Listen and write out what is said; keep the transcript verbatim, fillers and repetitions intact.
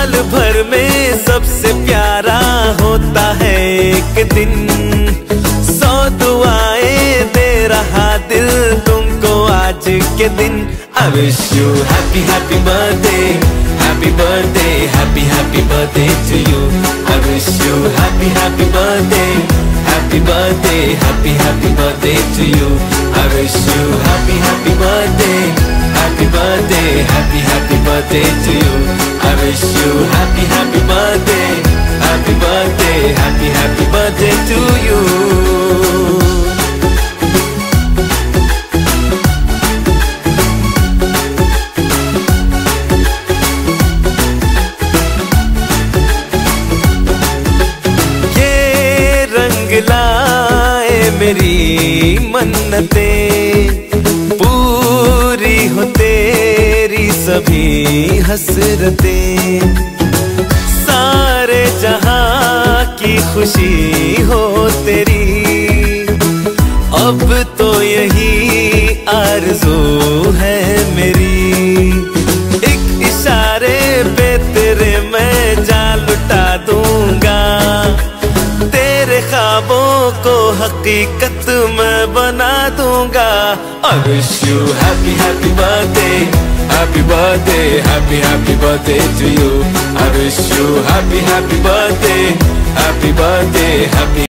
साल भर में सबसे प्यारा होता है एक दिन, सौ दुआएं दे रहा दिल तुमको आज के दिन। I wish you happy happy birthday, happy birthday, happy happy birthday to you. I wish you happy happy birthday, happy birthday, happy happy birthday to you. I wish you happy happy birthday, happy birthday, happy happy birthday to you. I wish you happy happy birthday, happy birthday, happy happy birthday to you. लाए मेरी मन्नतें, पूरी हो तेरी सभी हसरतें, सारे जहां की खुशी हो तेरी, अब तो यही आरज़ू है मेरी। एक इशारे पे तेरे मैं जान लुटा दूंगा, तेरे ख्वाबों को हकीकत मैं बना दूंगा। I wish you happy happy birthday, happy birthday, happy happy birthday to you. I wish you happy happy birthday, happy birthday, happy